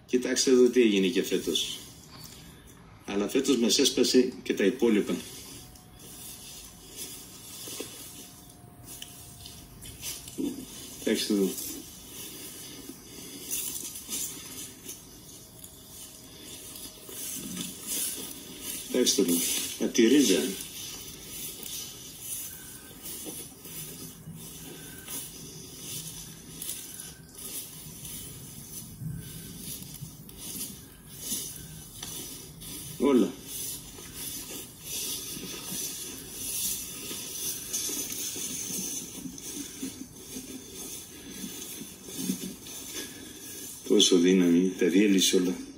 Κοιτάξτε εδώ τι έγινε και φέτος. Αλλά φέτος μας έσπασε και τα υπόλοιπα. Κοιτάξτε εδώ. Κοιτάξτε εδώ. Από τη ρίζα. Όλα. Πόσο δύναμη, τα διέλυσε όλα.